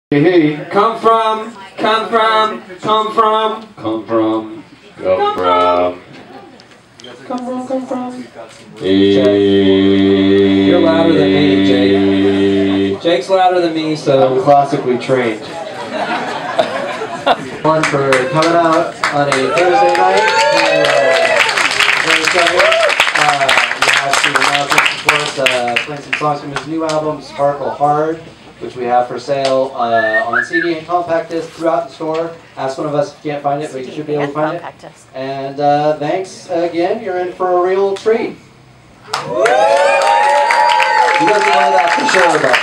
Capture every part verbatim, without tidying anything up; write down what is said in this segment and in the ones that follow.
Hey, hey, come from, come from, come from, come from, come from, come from, come from. Hey. You're louder than me, Jake. Jake's louder than me, so I'm classically trained. One for coming out on a Thursday night. Uh, you have Stephen Malcolm, of course, uh, playing some songs from his new album, Sparkle Hard, which we have for sale uh, on C D and compact disc throughout the store. Ask one of us if you can't find it, but you should be able to find it. And uh, thanks again, you're in for a real treat. You guys know that for sure, though.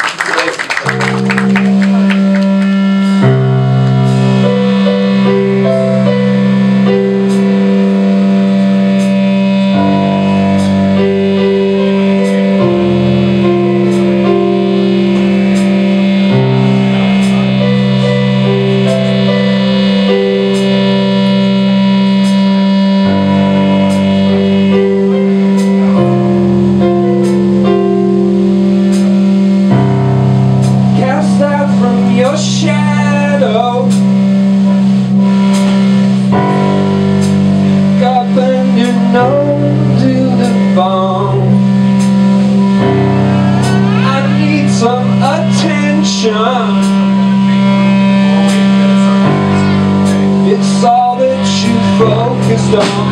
It's all that you focused on.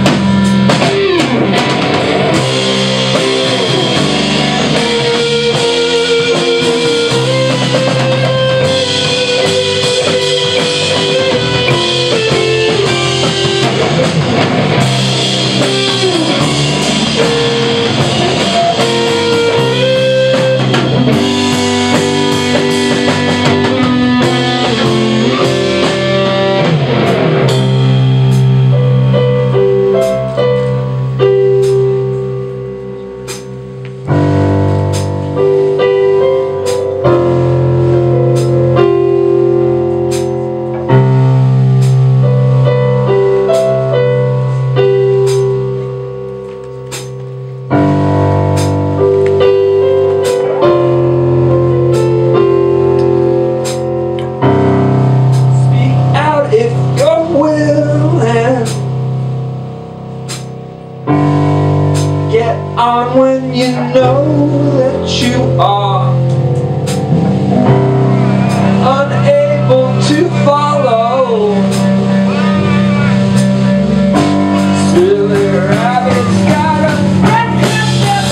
Get on when you know that you are unable to follow. Silly rabbits got a breakfast that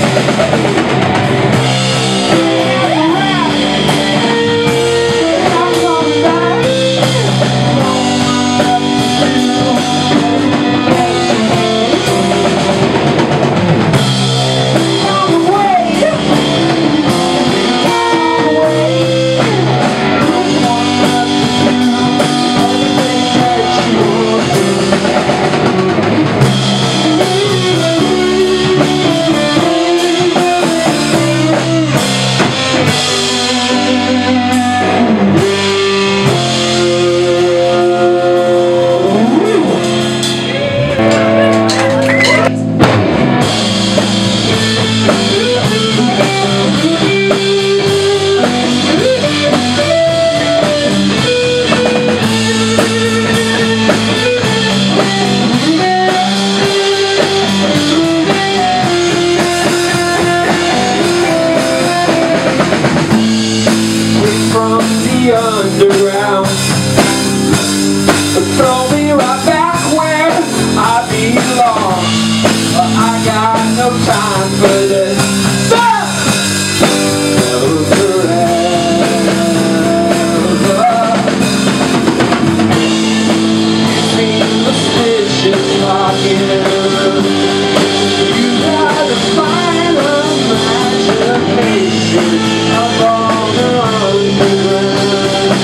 underground, throw me right back where I belong. But I got no time for this. You seem suspicious talking. You gotta find a imagination of all the underground.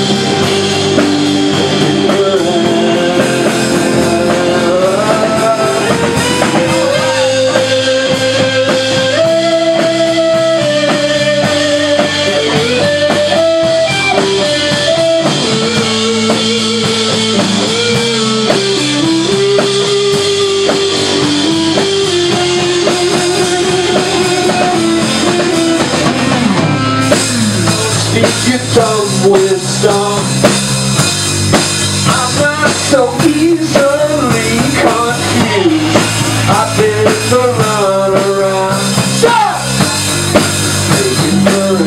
wisdom. I'm not so easily confused. I've been the runaround. Stop! Taking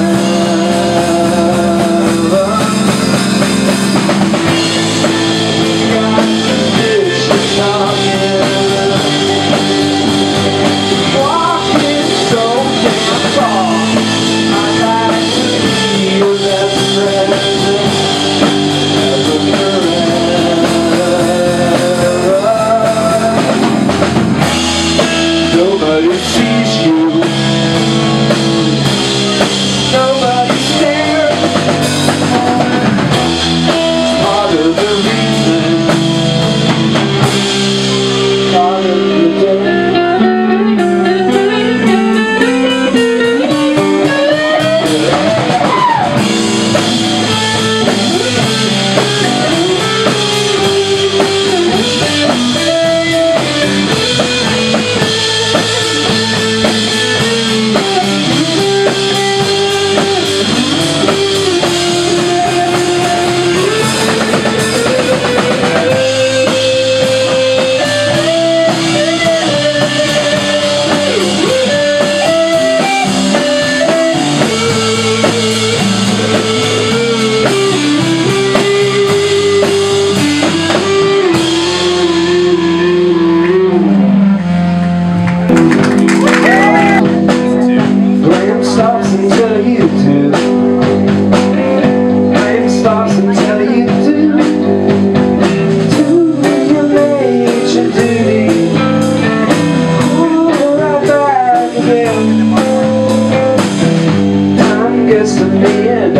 forever. Got suspicious talking. Walking so damn far. I'd like to feel that presence. Nobody sees you. Nobody's there. Part of the reason. Part of the day. Stops and tell you to. Blame stops and tell you to. Do your major duty. Pull right back again. Time gets to me and I.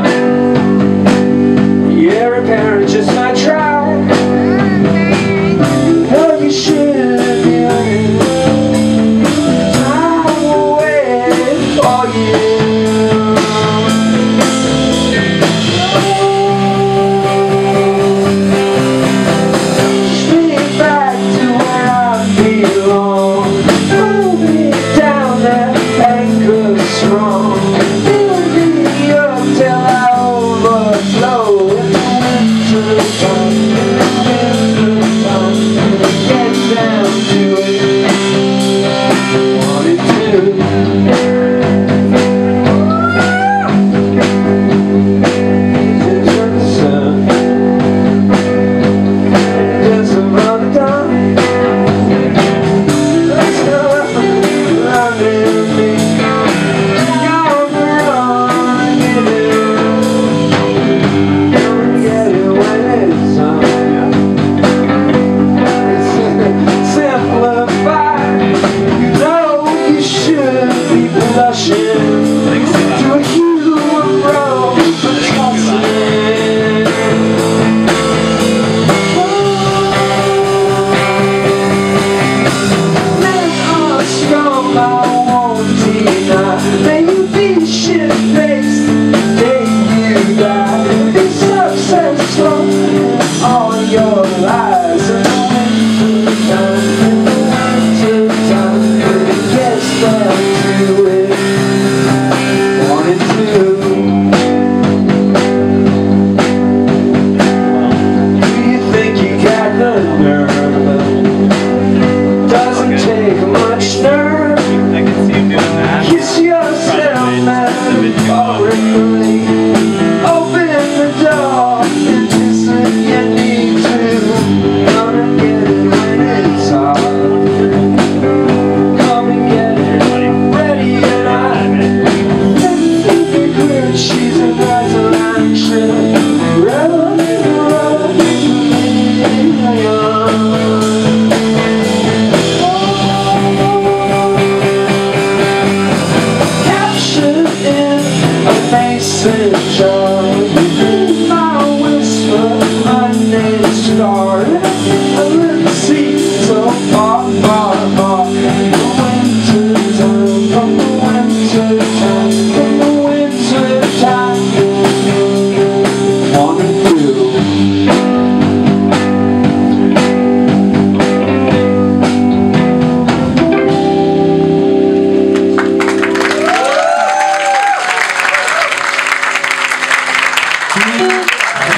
Yeah, a parent just might try. No, you shouldn't be running. Time will wait for you. me.